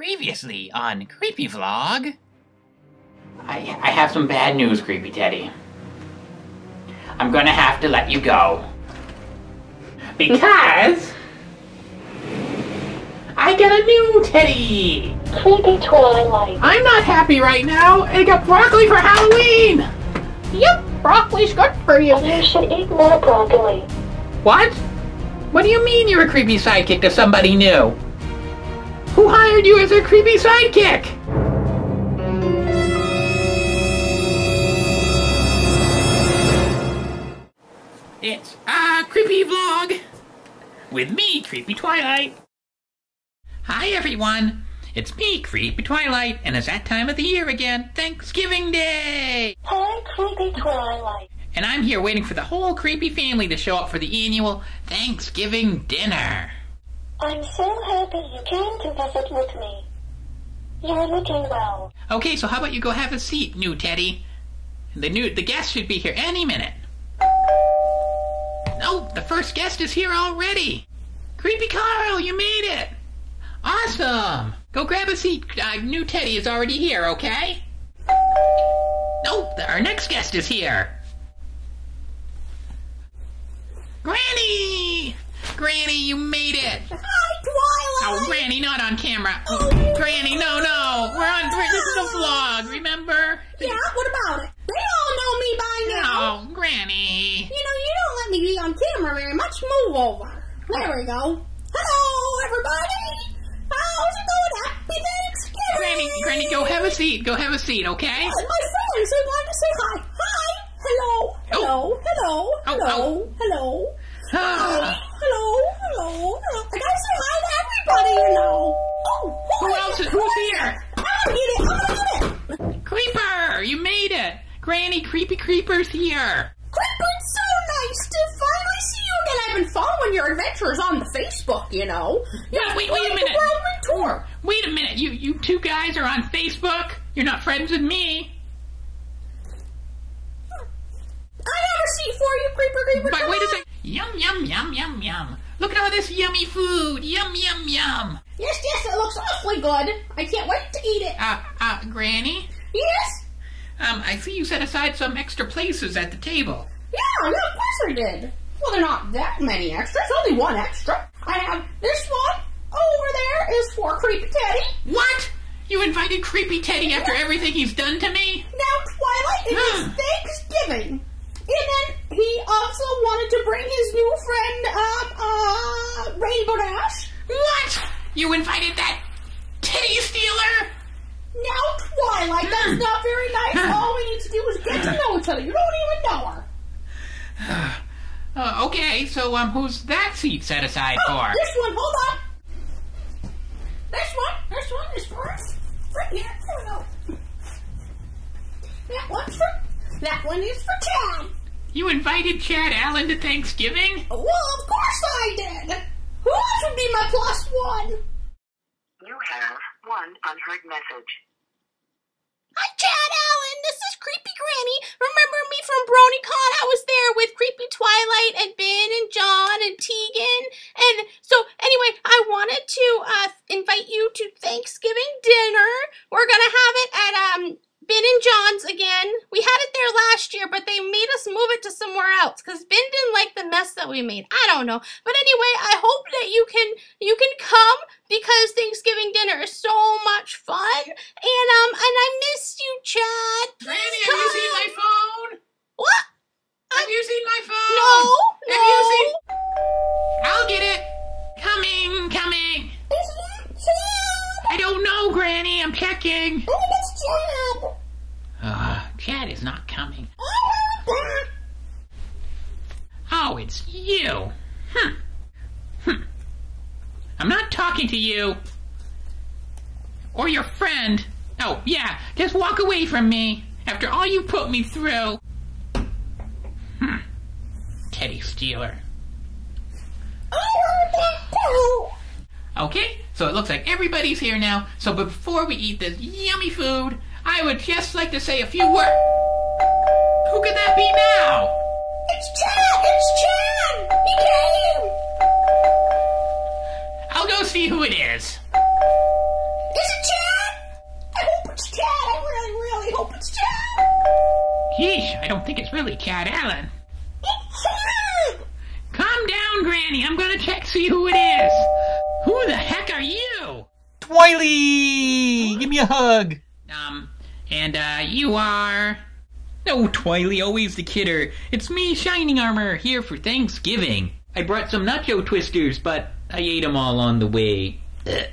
Previously on Creepy Vlog. I have some bad news, Creepy Teddy. I'm gonna have to let you go. Because I got a new teddy! Creepy Twilight. I'm not happy right now. I got broccoli for Halloween! Yep, broccoli's good for you. You should eat more broccoli. What? What do you mean you're a creepy sidekick to somebody new? Who hired you as their creepy sidekick? It's a creepy vlog with me, Creepy Twilight. Hi everyone, it's me, Creepy Twilight, and it's that time of the year again, Thanksgiving Day! Hi, Creepy Twilight. And I'm here waiting for the whole creepy family to show up for the annual Thanksgiving dinner. I'm so happy you came to visit with me. You're looking well. Okay, so how about you go have a seat, new Teddy? The guest should be here any minute. Oh, the first guest is here already. Creepy Carl, you made it. Awesome. Go grab a seat. New Teddy is already here, okay? Oh, our next guest is here. Granny! Granny, you made it! Hi, Twilight! Oh, Granny, not on camera. Granny, no. This is a vlog, remember? Yeah, what about it? They all know me by now. Oh, Granny. You know, you don't let me be on camera very much. Move over. There we go. Hello, everybody! How's it going? Happy Thanksgiving! Granny, go have a seat. Go have a seat, okay? My friends, they wanted to say hi. Hi! Hello! Hello! Hello! Hello! Hello! Ah, Hello! I gotta say hi to everybody, you know. Oh, who else? Who's here? I'm gonna get it! Creeper, you made it. Granny, Creepy Creeper's here. Creeper, it's so nice to finally see you again. I've been following your adventures on the Facebook, you know. Wait a minute. The World Tour. Wait a minute. You two guys are on Facebook? You're not friends with me? I have a seat for you, Creeper. But wait a second. Yum. Look at all this yummy food. Yum. Yes, it looks awfully good. I can't wait to eat it. Granny? Yes? I see you set aside some extra places at the table. Yeah, of course I did. Well, there are not that many extras, only one extra. I have this one over there is for Creepy Teddy. What? You invited Creepy Teddy after everything he's done to me? Now, Twilight, it is Thanksgiving. And then he also wanted to bring his new friend, Rainbow Dash. What? You invited that teddy stealer? Now, Twilight, that's not very nice. All we need to do is get to know each other. You don't even know her. Okay, so, who's that seat set aside for? This one, hold on. This one is for us. Right here. There we go. That one is for Chad. You invited Chad Allen to Thanksgiving? Well, of course I did. Who else would be my plus one? You have one unheard message. Hi, Chad Allen. This is Creepy Granny. Remember me from BronyCon? I was there with Creepy Twilight and Ben and John and Tegan. And so, anyway, I wanted to invite you to Thanksgiving dinner. We're gonna have it at Ben and John's again. We had it there last year, but they made us move it to somewhere else because Ben didn't like the mess that we made. I don't know. But anyway, I hope that you can come because Thanksgiving dinner is so much fun. And I missed you, Chad. Granny, have you seen my phone? What? Have you seen my phone? No. Have you seen? I'll get it. Coming. Is that Chad? I don't know, Granny. I'm checking. Oh, that's Chad. Chad is not coming. Oh, it's you. I'm not talking to you. Or your friend. Oh, yeah, just walk away from me. After all you put me through. Teddy stealer. Okay, so it looks like everybody's here now. So before we eat this yummy food, I would just like to say a few words. Who could that be now? It's Chad! He came! I'll go see who it is. Is it Yeesh, I don't think it's really Chad Allen. Calm down, Granny. I'm gonna check, see who it is. Who the heck are you? Twiley! Give me a hug. You are... No, Twiley, always the kidder. It's me, Shining Armor, here for Thanksgiving. I brought some nacho twisters, but I ate them all on the way. Ugh.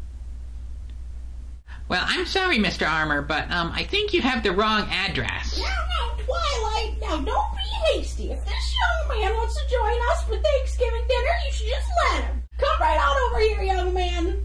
Well, I'm sorry, Mr. Armor, but, I think you have the wrong address. Now, Twilight, now don't be hasty. If this young man wants to join us for Thanksgiving dinner, you should just let him. Come right on over here, young man.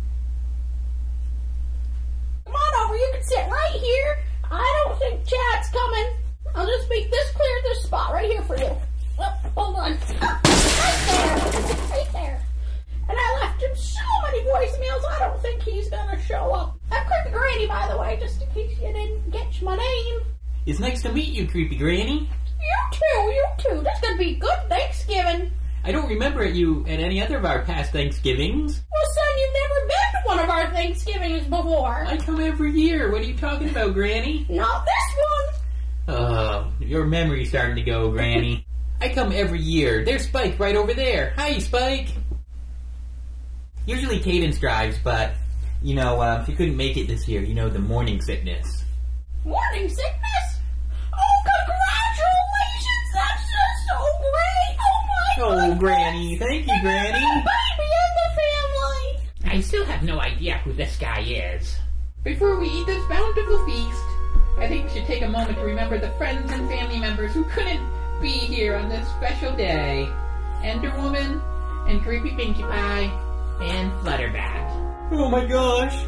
Come on over, you can sit right here. I don't think Chad's coming. I'll just make this clear, this spot right here for you. Oh, hold on. Oh, right there. And I left him so many voicemails, I don't think he's gonna show up. I'm Creepy Granny, by the way, just in case you didn't catch my name. It's nice to meet you, Creepy Granny. You too. This is gonna be good Thanksgiving. I don't remember you at any other of our past Thanksgivings. Well, son, you've never been to one of our Thanksgivings before. I come every year. What are you talking about, Granny? Not this one. Oh, your memory's starting to go, Granny. I come every year. There's Spike right over there. Hi, Spike. Usually Cadence drives, but, she couldn't make it this year. The morning sickness. Morning sickness? Oh, congratulations! That's just so great! Oh, my Oh, goodness. Granny. Thank you, Granny. Baby in the family! I still have no idea who this guy is. Before we eat this bountiful feast, I think we should take a moment to remember the friends and family members who couldn't be here on this special day. Enderwoman, and Creepy Pinkie Pie, and Flutterbat. Oh my gosh.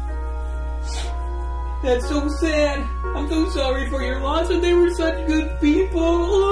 That's so sad. I'm so sorry for your loss, and they were such good people.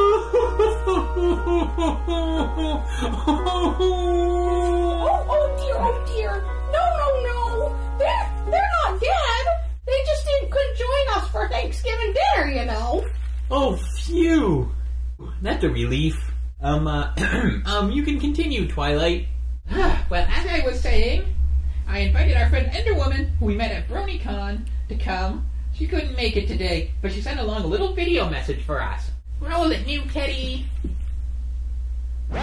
Oh dear. No. They're not dead. They just couldn't join us for Thanksgiving dinner, Oh, phew. That's a relief. You can continue, Twilight. Well, as I was saying, I invited our friend Enderwoman, who we met at BronyCon, to come. She couldn't make it today, but she sent along a little video message for us. Roll it, new Teddy. No,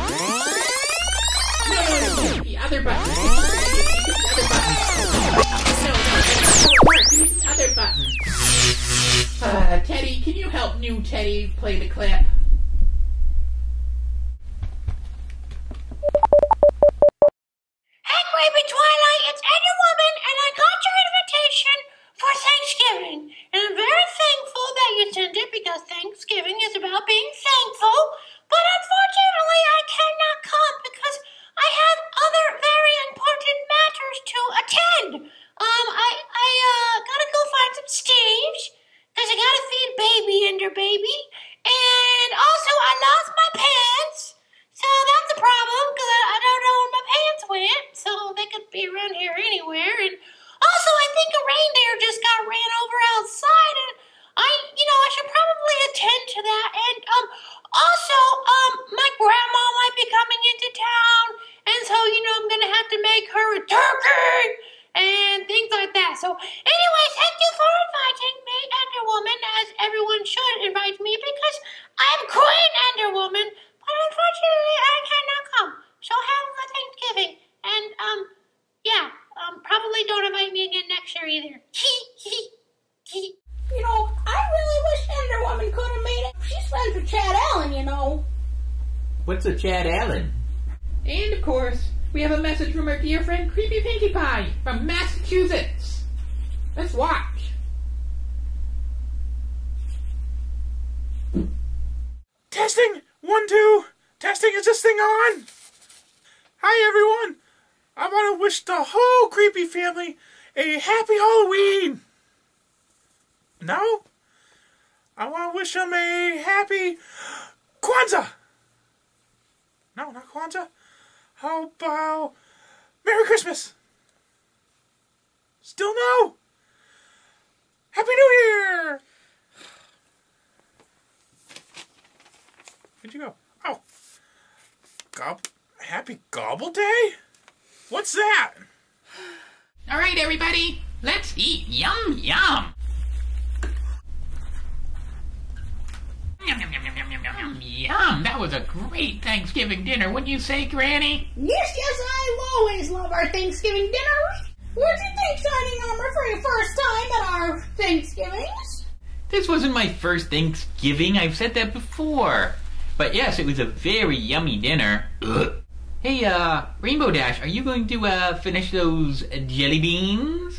the other button. The other button. No, the other button. Teddy, can you help new Teddy play the clip? Hey, Creepy Twilight, it's Enderwoman, and I got your invitation for Thanksgiving. And I'm very thankful that you sent it because Thanksgiving is about being thankful. But unfortunately, I cannot come because I have other very important matters to attend. I gotta go find some Steves because I gotta feed baby Ender baby. And also, I lost my pants. So that's a problem because I don't know where my pants went, so they could be around here anywhere. And also, I think a reindeer just got ran over outside, and I should probably attend to that. And also, my grandma might be coming into town, and so I'm gonna have to make her a turkey and things like that. So, anyway, thank you for inviting me, Enderwoman, as everyone should invite me because I'm Queen Enderwoman. But unfortunately, I cannot come. So have a good Thanksgiving. And, probably don't invite me again next year either. I really wish Enderwoman could have made it. She's friends with Chad Allen, What's a Chad Allen? And, of course, we have a message from our dear friend Creepy Pinkie Pie from Massachusetts. Let's watch. Testing! 1, 2. Testing, is this thing on? Hi, everyone. I want to wish the whole Creepy family a happy Halloween. No? I want to wish them a happy Kwanzaa. No, not Kwanzaa. How about Merry Christmas? Still no? Happy New Year! Where'd you go? Oh. Happy Gobble Day? What's that? All right, everybody, let's eat. Yum, yum. Yum, yum. That was a great Thanksgiving dinner, wouldn't you say, Granny? Yes, I always love our Thanksgiving dinners. What'd you think, Shining Armor, for your first time at our Thanksgivings? This wasn't my first Thanksgiving. I've said that before. But yes, it was a very yummy dinner. Hey, Rainbow Dash, are you going to, finish those jelly beans?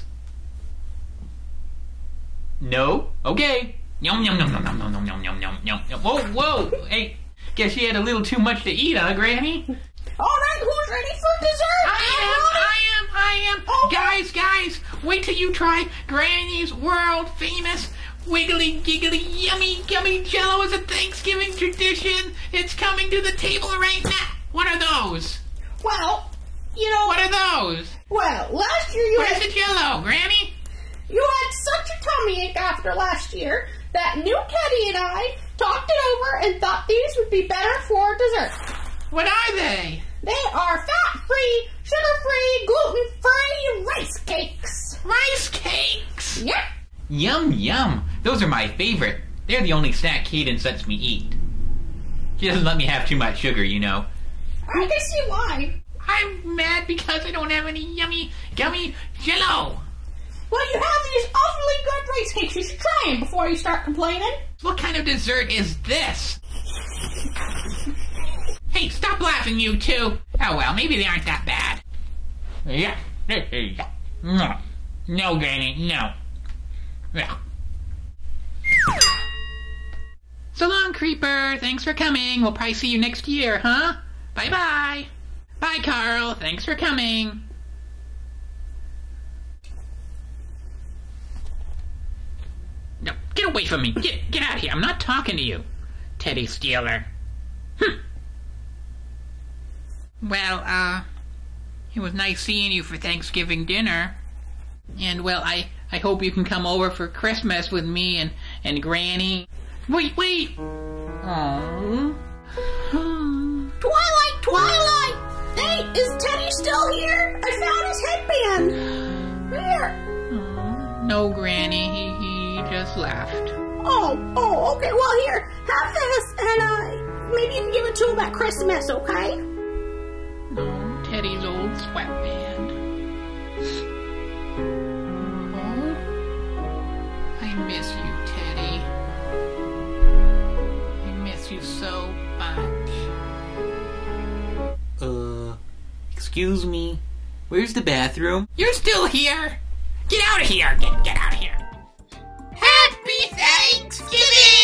No? Okay. Yum, yum, yum, yum, yum, yum, yum, yum, yum, yum, yum. Whoa, whoa. Hey, guess you had a little too much to eat, huh, Granny? All right, who's ready for dessert? I am. Okay. Guys, wait till you try Granny's world famous wiggly giggly yummy gummy jello as a Thanksgiving tradition. It's coming to the table right now. What are those? Well, you know... What are those? Well, last year you Where's had... the jello, Granny? You had such a tummy ache after last year that New Teddy and I talked it over and thought these would be better for dessert. What are they? They are fat-free, sugar-free, gluten-free rice cakes. Rice cakes? Yep. Yum, yum. Those are my favorite. They're the only snack Cadence lets me eat. She doesn't let me have too much sugar, you know. I can see why. I'm mad because I don't have any yummy gummy jello. Well, you have these awfully good rice cakes. You should try them before you start complaining. What kind of dessert is this? Hey, stop laughing, you two. Oh, well, maybe they aren't that bad. Yeah. No, Granny, no. Yeah. So long, Creeper. Thanks for coming. We'll probably see you next year, huh? Bye-bye. Bye, Carl. Thanks for coming. No, get away from me. Get out of here. I'm not talking to you, Teddy Stealer. Well, it was nice seeing you for Thanksgiving dinner. And, well, I hope you can come over for Christmas with me and Granny. Wait! Aww. Twilight! Hey, is Teddy still here? I found his headband. Here. No, Granny. He just left. Oh, okay. Well, here, have this, and maybe you can give it to him at Christmas, okay? No, Teddy's old sweatband. Oh, I miss you, Teddy. I miss you so much. Excuse me. Where's the bathroom? You're still here? Get out of here! Get out of here! Happy Thanksgiving!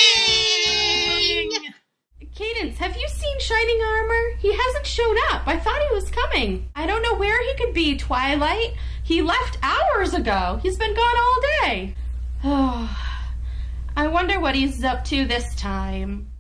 Cadence, have you seen Shining Armor? He hasn't shown up. I thought he was coming. I don't know where he could be, Twilight. He left hours ago. He's been gone all day. Oh, I wonder what he's up to this time.